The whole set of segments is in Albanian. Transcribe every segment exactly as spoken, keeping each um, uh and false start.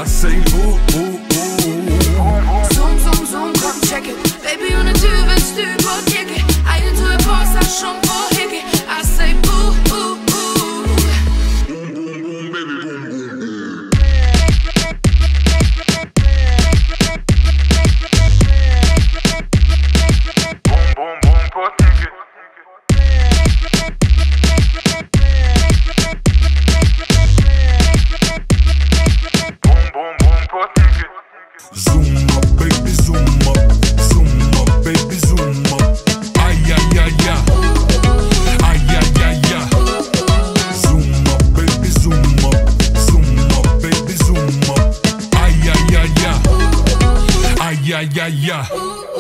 say ooh, ooh, ooh. Zoom, zoom, zoom, kom check it. Baby, hun er dyr, hvis du på dække. Ej, det tror jeg på sig som på hække. I say ooh, ooh, ooh. Boom, boom, boom, baby, boom, boom, boom. Boom, boom, boom, på dække. Boom, boom, boom, på dække. Zoom up, baby, zoom up. Zoom up, baby, zoom up. Ay, ay, ay, ay. Ay, ay, ay, ay. Zoom up, baby, zoom up. Zoom up, baby, zoom up. Ay, ay, ay, ay. Ay, ay, ay, ay.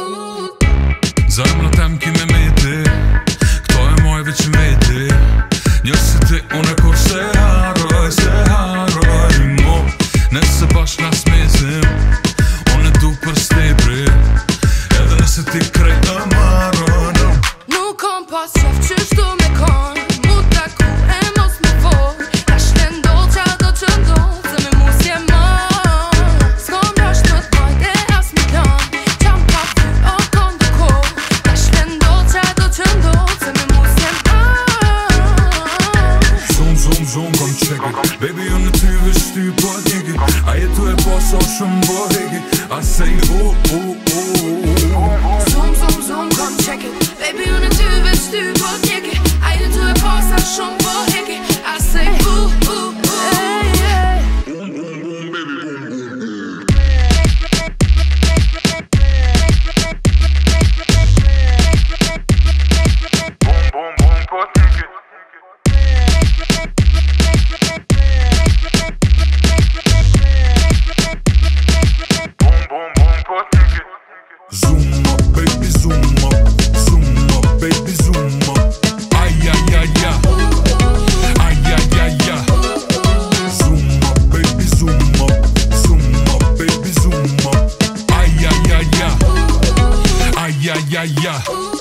Zemrën kime me ti. Kto e moj veç me ti. Njësë ti unë kur se haroj, se haroj mo. Nëse bashk nas mesim, unë du për stepri. Edhe nëse ti krejt të marron. Nuk kom pas qef qysh du me kon. Mu taku e mos me vol. Tash të ndodh qa do që ndodh. Se me mu s'je mon. S'kom rasht më t'majt e as mi plan. Qam pa ty o kondo ko. Tash të ndodh qa do që ndodh. Se me mu s'je mon. Zoom, zoom, zoom, kom check it. Baby, unë në ty veç ty po t'jeki. A jetu e po so shumë po heki. I say ooh, ooh, ooh. Zoom, zoom, zoom, kom check it. Baby, hun er dyr, hvis du på dække. Ej, det tror jeg på sig som på hække. I say ooh, ooh, ooh. Boom, boom, boom, baby, boom, boom, boom. Boom, boom, boom, på dække. Boom, boom, boom, på dække. Zoom up, baby, zoom up. Zoom up, baby, zoom up. Ay, ay, ay, ay. Ay, ay, ay, ay. Zoom up, baby, zoom up. Zoom up, baby, zoom up. Ay, ay, ay, ay. Ay, ay, ay, ay.